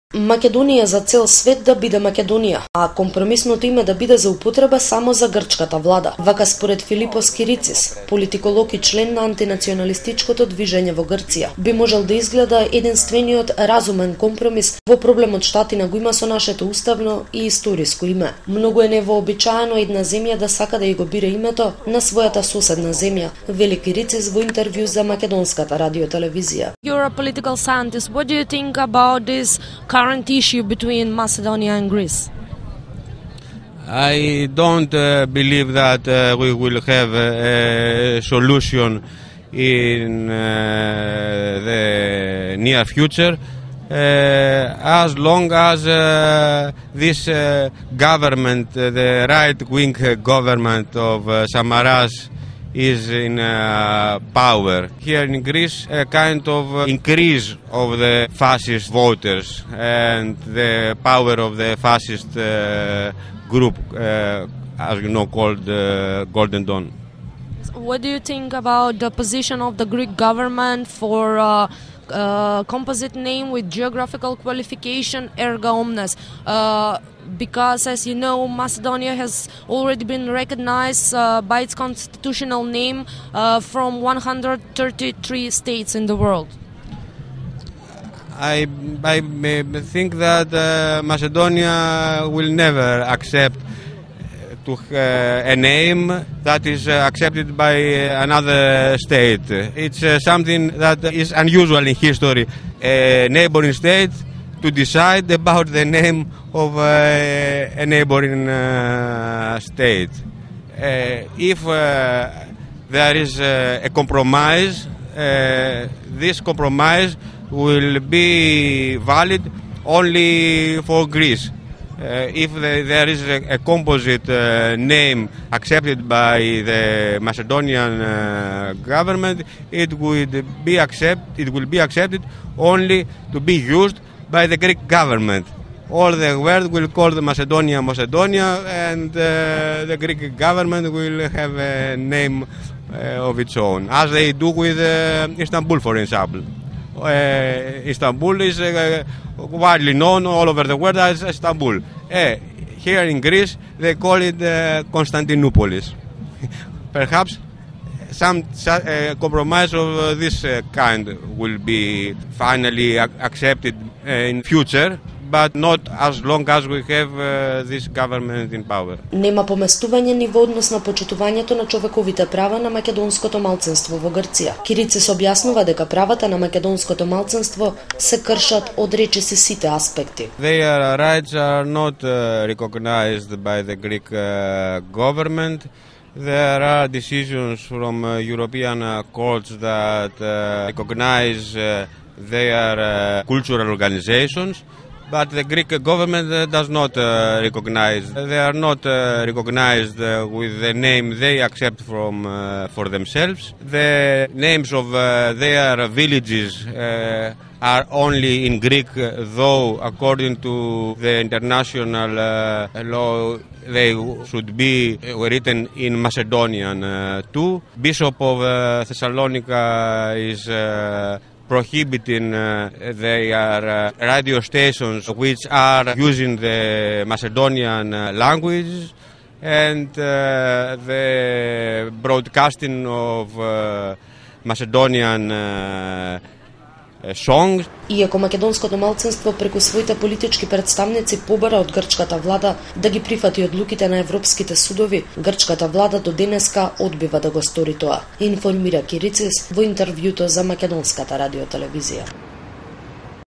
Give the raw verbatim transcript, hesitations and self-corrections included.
Македонија за цел свет да биде Македонија, а компромисното име да биде за употреба само за грчката влада. Вака според Филиппос Kyritsis, политиколог и член на антинационалистичкото движење во Грција, би можел да изгледа единствениот разумен компромис во проблемот штатина го има со нашето уставно и историско име. Многу е невообичаено една земја да сака да ја го бире името на својата соседна земја, вели Kyritsis во интервју за Македонската радио телевизија. You're a political scientist. What do you think about this current issue between Macedonia and Greece? I don't uh, believe that uh, we will have a solution in uh, the near future uh, as long as uh, this uh, government, uh, the right-wing government of uh, Samaras, is in uh, power. Here in Greece, a kind of increase of the fascist voters and the power of the fascist uh, group, uh, as you know, called uh, Golden Dawn. What do you think about the position of the Greek government for uh, uh, composite name with geographical qualification erga omnes? Uh, because, as you know, Macedonia has already been recognized uh, by its constitutional name uh, from one hundred thirty-three states in the world. I, I think that uh, Macedonia will never accept to uh, a name that is uh, accepted by another state. It's uh, something that is unusual in history. A neighboring state to decide about the name of uh, a neighboring uh, state. Uh, if uh, there is uh, a compromise, uh, this compromise will be valid only for Greece. Uh, if the, there is a, a composite uh, name accepted by the Macedonian uh, government, it would be accept, it will be accepted only to be used by the Greek government. All the world will call the Macedonia Macedonia, and uh, the Greek government will have a name uh, of its own, as they do with uh, Istanbul, for example. Uh, Istanbul is uh, widely known all over the world as Istanbul. Uh, here in Greece, they call it uh, Constantinopolis. Perhaps some uh, compromise of uh, this uh, kind will be finally ac accepted uh, in future, but not as long as we have uh, this government in power. Нема поместување ни во однос на почитувањето на човековите права на македонското малцинство во Грција. Kyritsis објаснува дека правата на македонското малцинство се кршат од речиси сите аспекти. Their rights are not uh, recognized by the Greek uh, government. There are decisions from uh, European uh, courts that uh, recognize uh, their uh, cultural organizations. But the Greek government uh, does not uh, recognize. They are not uh, recognized uh, with the name they accept from uh, for themselves. The names of uh, their villages uh, are only in Greek, though according to the international uh, law they should be written in Macedonian uh, too. Bishop of uh, Thessalonica is uh, prohibiting uh, their uh, radio stations which are using the Macedonian uh, language, and uh, the broadcasting of uh, Macedonian uh, songs. Иако македонското малцинство преку своите политички представници побара од грчката влада да ги прифати одлуките на европските судови, грчката влада до денеска одбива да го стори тоа, информира Kyritsis во интервјуто за Македонската радио телевизија.